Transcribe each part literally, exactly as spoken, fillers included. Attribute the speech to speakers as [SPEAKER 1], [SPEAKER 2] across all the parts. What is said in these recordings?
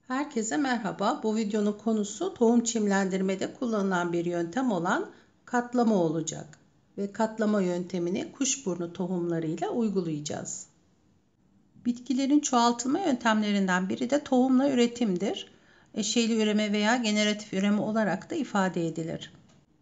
[SPEAKER 1] Herkese merhaba. Bu videonun konusu tohum çimlendirmede kullanılan bir yöntem olan katlama olacak. Ve katlama yöntemini kuşburnu tohumlarıyla uygulayacağız. Bitkilerin çoğaltılma yöntemlerinden biri de tohumla üretimdir. Eşeyli üreme veya generatif üreme olarak da ifade edilir.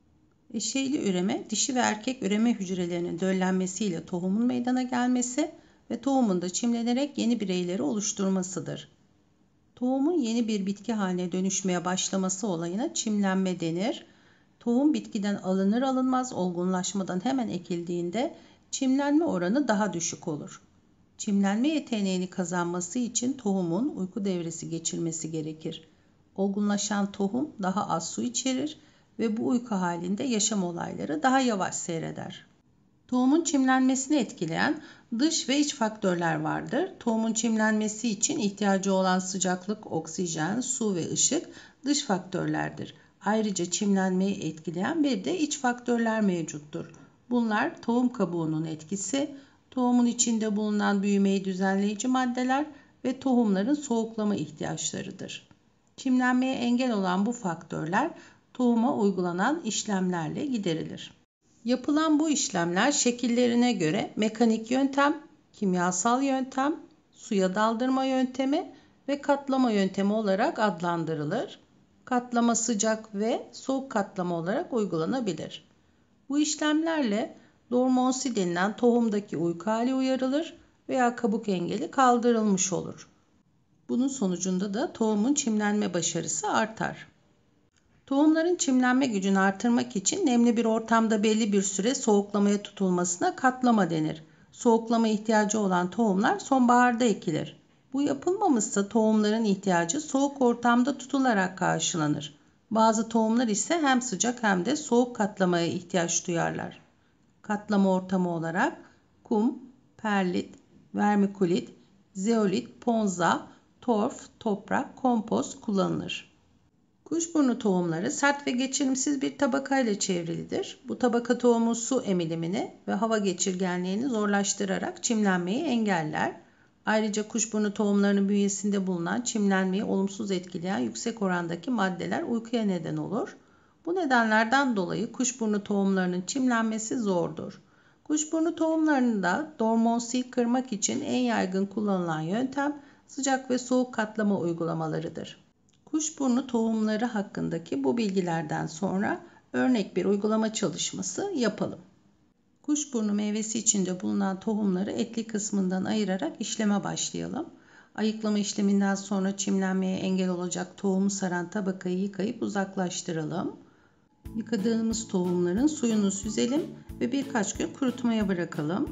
[SPEAKER 1] Eşeyli üreme, dişi ve erkek üreme hücrelerinin döllenmesiyle tohumun meydana gelmesi ve tohumun da çimlenerek yeni bireyleri oluşturmasıdır. Tohumun yeni bir bitki haline dönüşmeye başlaması olayına çimlenme denir. Tohum bitkiden alınır alınmaz olgunlaşmadan hemen ekildiğinde çimlenme oranı daha düşük olur. Çimlenme yeteneğini kazanması için tohumun uyku devresi geçirmesi gerekir. Olgunlaşan tohum daha az su içerir ve bu uyku halinde yaşam olayları daha yavaş seyreder. Tohumun çimlenmesini etkileyen dış ve iç faktörler vardır. Tohumun çimlenmesi için ihtiyacı olan sıcaklık, oksijen, su ve ışık dış faktörlerdir. Ayrıca çimlenmeyi etkileyen bir de iç faktörler mevcuttur. Bunlar tohum kabuğunun etkisi, tohumun içinde bulunan büyümeyi düzenleyici maddeler ve tohumların soğuklama ihtiyaçlarıdır. Çimlenmeye engel olan bu faktörler tohuma uygulanan işlemlerle giderilir. Yapılan bu işlemler şekillerine göre mekanik yöntem, kimyasal yöntem, suya daldırma yöntemi ve katlama yöntemi olarak adlandırılır. Katlama sıcak ve soğuk katlama olarak uygulanabilir. Bu işlemlerle dormansi denilen tohumdaki uyku hali uyarılır veya kabuk engeli kaldırılmış olur. Bunun sonucunda da tohumun çimlenme başarısı artar. Tohumların çimlenme gücünü artırmak için nemli bir ortamda belli bir süre soğuklamaya tutulmasına katlama denir. Soğuklama ihtiyacı olan tohumlar sonbaharda ekilir. Bu yapılmamışsa tohumların ihtiyacı soğuk ortamda tutularak karşılanır. Bazı tohumlar ise hem sıcak hem de soğuk katlamaya ihtiyaç duyarlar. Katlama ortamı olarak kum, perlit, vermikulit, zeolit, ponza, torf, toprak, kompost kullanılır. Kuşburnu tohumları sert ve geçirimsiz bir tabakayla çevrilidir. Bu tabaka tohumun su emilimini ve hava geçirgenliğini zorlaştırarak çimlenmeyi engeller. Ayrıca kuşburnu tohumlarının bünyesinde bulunan çimlenmeyi olumsuz etkileyen yüksek orandaki maddeler uykuya neden olur. Bu nedenlerden dolayı kuşburnu tohumlarının çimlenmesi zordur. Kuşburnu tohumlarında dormansiyi kırmak için en yaygın kullanılan yöntem sıcak ve soğuk katlama uygulamalarıdır. Kuşburnu tohumları hakkındaki bu bilgilerden sonra örnek bir uygulama çalışması yapalım. Kuşburnu meyvesi içinde bulunan tohumları etli kısmından ayırarak işleme başlayalım. Ayıklama işleminden sonra çimlenmeye engel olacak tohumu saran tabakayı yıkayıp uzaklaştıralım. Yıkadığımız tohumların suyunu süzelim ve birkaç gün kurutmaya bırakalım.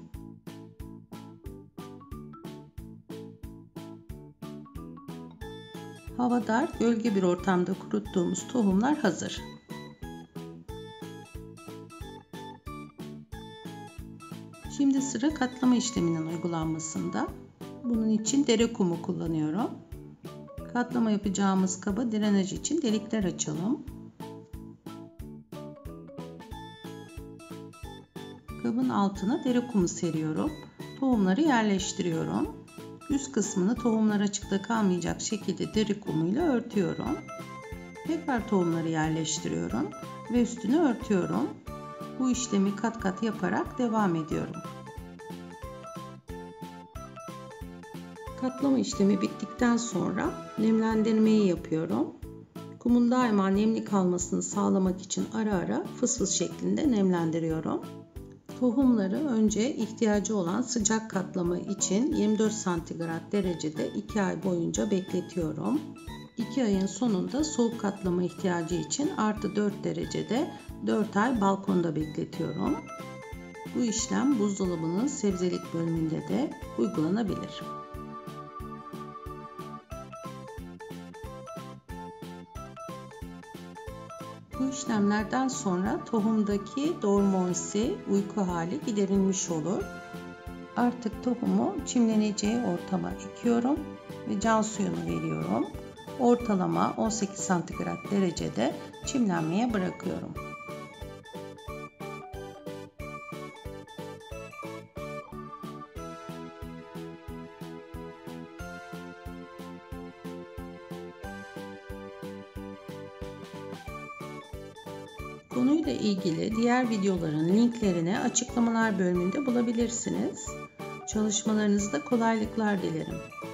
[SPEAKER 1] Havadar, gölge bir ortamda kuruttuğumuz tohumlar hazır. Şimdi sıra katlama işleminin uygulanmasında. Bunun için dere kumu kullanıyorum. Katlama yapacağımız kaba drenaj için delikler açalım. Kabın altına dere kumu seriyorum. Tohumları yerleştiriyorum. Üst kısmını tohumlar açıkta kalmayacak şekilde deri kumuyla örtüyorum. Tekrar tohumları yerleştiriyorum ve üstünü örtüyorum. Bu işlemi kat kat yaparak devam ediyorum. Katlama işlemi bittikten sonra nemlendirmeyi yapıyorum. Kumun daima nemli kalmasını sağlamak için ara ara fıs fıs şeklinde nemlendiriyorum. Tohumları önce ihtiyacı olan sıcak katlama için yirmi dört santigrat derecede iki ay boyunca bekletiyorum. iki ayın sonunda soğuk katlama ihtiyacı için artı dört derecede dört ay balkonda bekletiyorum. Bu işlem buzdolabının sebzelik bölümünde de uygulanabilir. Bu işlemlerden sonra tohumdaki dormansi uyku hali giderilmiş olur. Artık tohumu çimleneceği ortama ekiyorum ve can suyunu veriyorum. Ortalama on sekiz santigrat derecede çimlenmeye bırakıyorum. konuyla ilgili diğer videoların linklerini açıklamalar bölümünde bulabilirsiniz. Çalışmalarınızda kolaylıklar dilerim.